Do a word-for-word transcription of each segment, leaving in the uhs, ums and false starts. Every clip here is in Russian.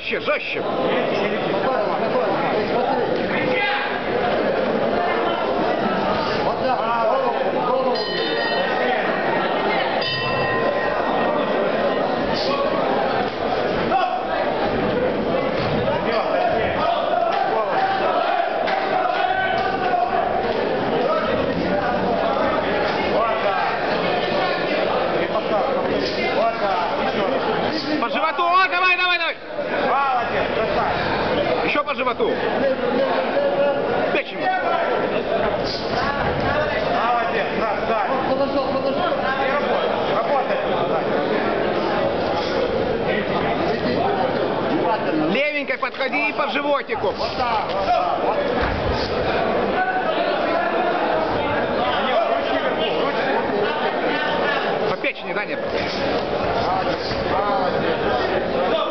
Жестче, жестче. По животу. О, давай, давай, давай. Молодец, красавец. Еще по животу. Печень. Молодец, красавец. Подошел, подошел. Работай. Работай. Левенькой подходи и по животику. Вот так, вот так. Вот. По печени, да, нет? Молодец, молодец.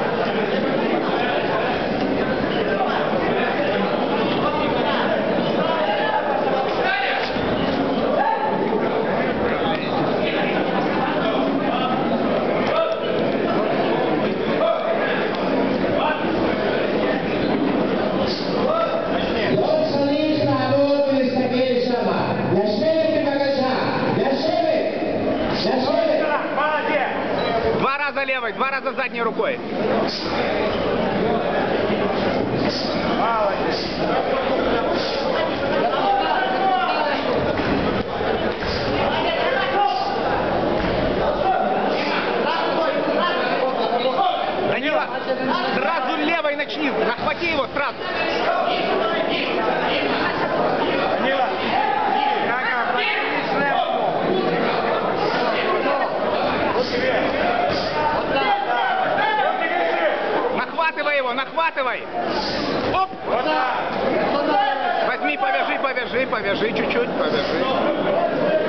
Два раза левой, два раза задней рукой. Молодец. Данила, сразу левой начни, захвати его сразу. Данила, Ганя, протяни шлем. Вот тебе. Вот так, да. Вот тебе. Нахватывай его, нахватывай. Оп! Вот так. Возьми, повяжи, повяжи, повяжи чуть-чуть, повяжи.